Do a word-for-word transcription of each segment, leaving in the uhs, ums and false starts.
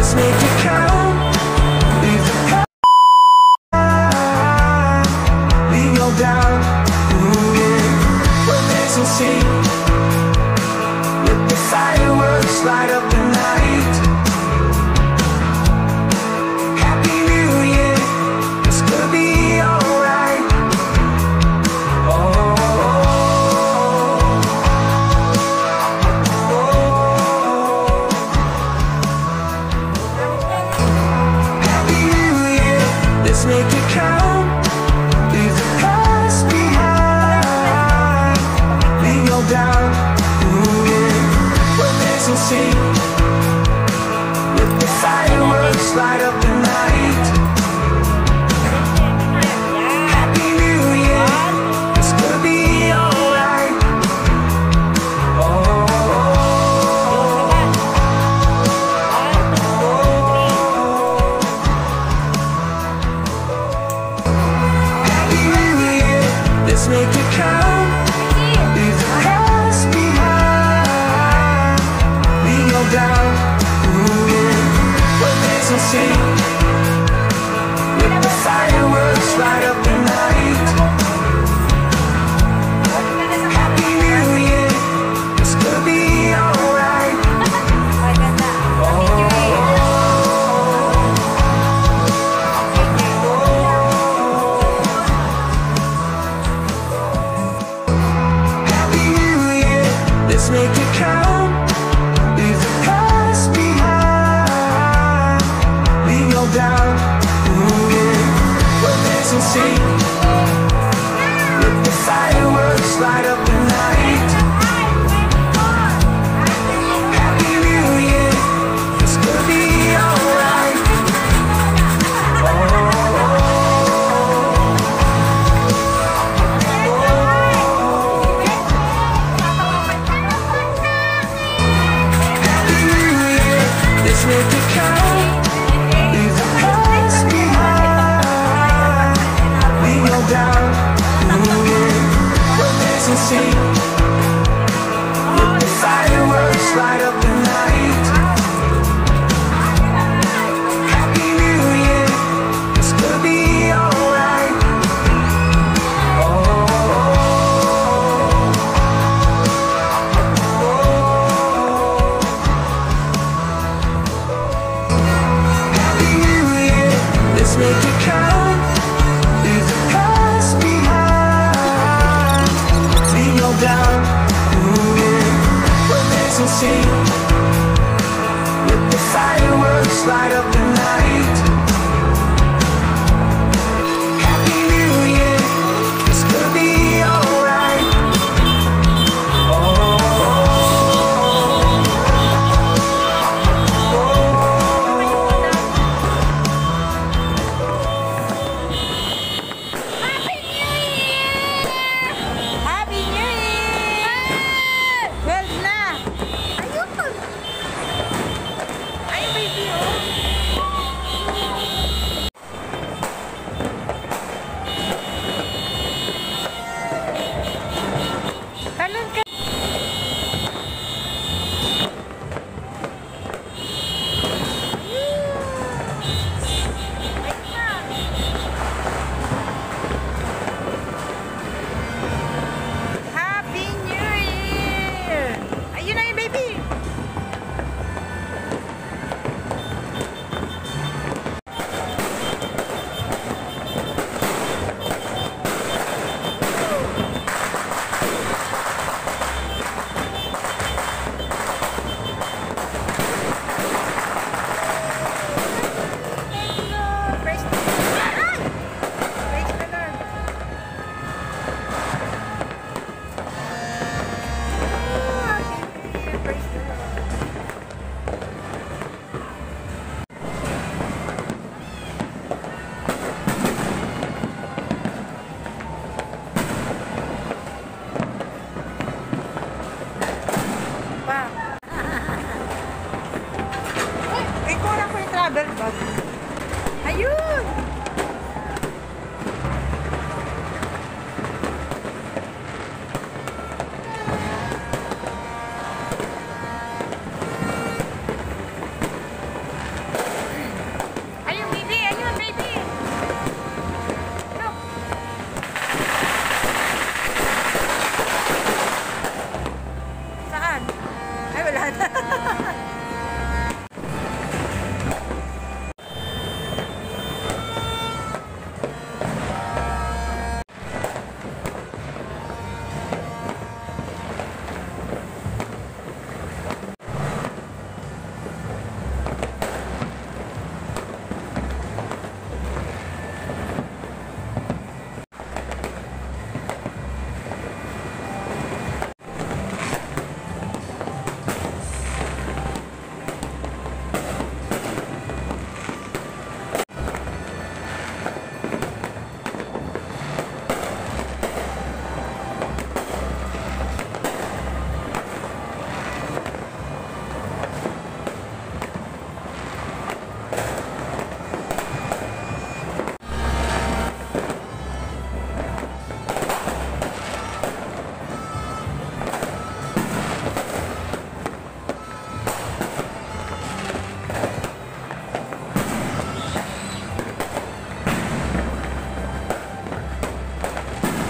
make it count. Leave the past, leave your doubt. Ooh, yeah. When there's no sea, let the fireworks light up the night. Happy New Year, it's gonna be alright. Oh, oh, oh. Happy New Year, let's make it count. Leave the past behind, leave your doubt. Ooh, yeah. When there's no sea, let the fireworks light up the night. Happy New Year, it's gonna be alright. Oh, Happy New Year, let's make it count. Leave the past behind, leave your doubt. Ooh, yeah. When there's no sea, let the fireworks light up the night. Happy New Year, it's gonna be alright. Oh, Happy New Year, let's make it count. Leave the past behind, leave your doubt. Ooh, yeah. When there's no sea, let the fireworks light up the night. Happy New Year, it's gonna be alright. Oh, Happy New Year, let's make it count. Leave the past behind, leave your doubt. Ooh, yeah. When there's no sea, let the fireworks light up the night. Happy New Year, it's gonna be alright. Oh, Happy New Year, let's make it count. Leave the past behind, leave your doubt. Ooh, yeah. When there's no sea, let the fireworks light up the night. Happy New Year, it's gonna be alright. Oh, Happy New Year! twelve na! Ayun! Ay, baby, oh! Talon ka! Happy New Year! Ayun na yung baby! Praise the Lord! Praise the Lord! Praise the Lord! Pa. Ay, kuha ko yung travel bag. Ayun! yan.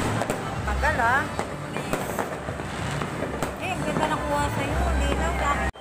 Tagal ah. Eh, ang ganda nakuha sa'yo. Hindi lang. Bakit?